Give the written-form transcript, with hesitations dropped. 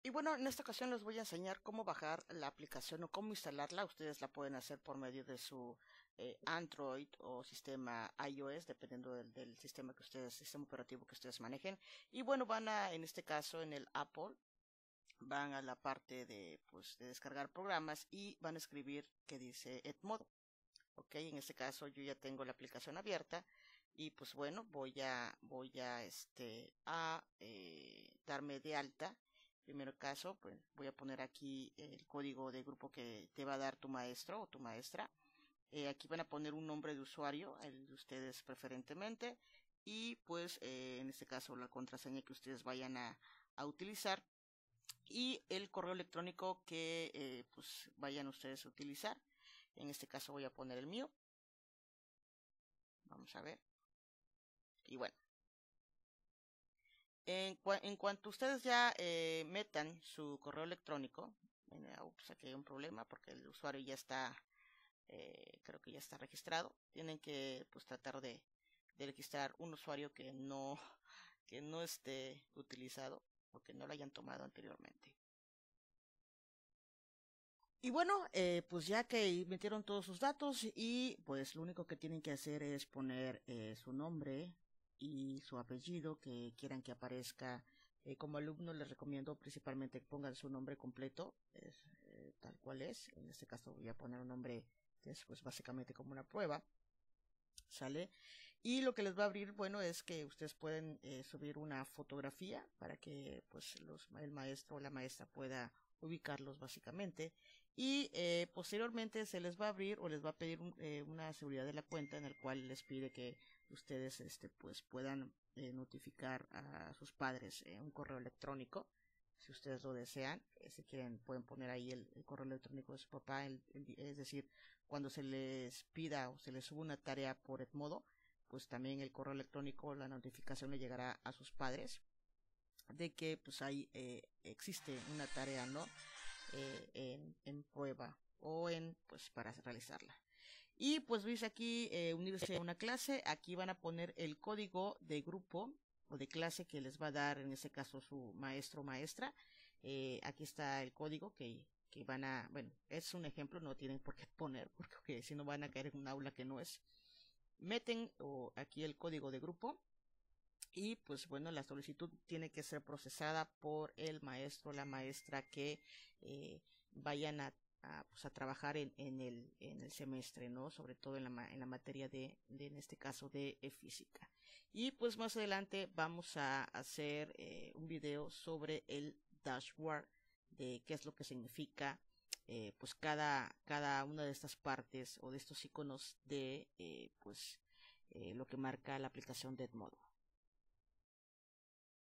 Y bueno, en esta ocasión les voy a enseñar cómo bajar la aplicación o cómo instalarla. Ustedes la pueden hacer por medio de su Android o sistema iOS, dependiendo del sistema operativo que ustedes manejen. Y bueno, en este caso, en el Apple, van a la parte de descargar programas y van a escribir que dice Edmodo. Ok, en este caso yo ya tengo la aplicación abierta y pues bueno, voy a darme de alta. Primero caso, pues voy a poner aquí el código de grupo que te va a dar tu maestro o tu maestra. Aquí van a poner un nombre de usuario, el de ustedes preferentemente, y pues en este caso la contraseña que ustedes vayan a utilizar y el correo electrónico que pues vayan ustedes a utilizar. En este caso voy a poner el mío. Vamos a ver. Y bueno, en cuanto ustedes ya metan su correo electrónico, ups, aquí hay un problema porque el usuario ya está, creo que ya está registrado. Tienen que pues tratar de registrar un usuario que no esté utilizado o que no lo hayan tomado anteriormente. Y bueno, pues ya que metieron todos sus datos y pues lo único que tienen que hacer es poner su nombre y su apellido que quieran que aparezca. Como alumno les recomiendo principalmente que pongan su nombre completo, tal cual es. En este caso voy a poner un nombre que es pues básicamente como una prueba, ¿sale? Y lo que les va a abrir, bueno, es que ustedes pueden subir una fotografía para que pues el maestro o la maestra pueda ubicarlos básicamente. Y posteriormente se les va a abrir o les va a pedir una seguridad de la cuenta en el cual les pide que ustedes pues puedan notificar a sus padres un correo electrónico si ustedes lo desean. Si quieren pueden poner ahí el correo electrónico de su papá, es decir, cuando se les pida o se les suba una tarea por Edmodo, pues también el correo electrónico, la notificación le llegará a sus padres de que pues ahí existe una tarea, ¿no? En prueba o pues para realizarla. Y pues dice aquí unirse a una clase. Aquí van a poner el código de grupo o de clase que les va a dar en este caso su maestro o maestra. Aquí está el código que van a, bueno, es un ejemplo, no tienen por qué poner porque si no van a caer en un aula que no es. Meten aquí el código de grupo y pues bueno, la solicitud tiene que ser procesada por el maestro o la maestra que vayan pues a trabajar en el semestre, ¿no? Sobre todo en la materia en este caso de física. Y pues más adelante vamos a hacer un video sobre el dashboard, de qué es lo que significa pues cada una de estas partes o de estos iconos de lo que marca la aplicación de Edmodo.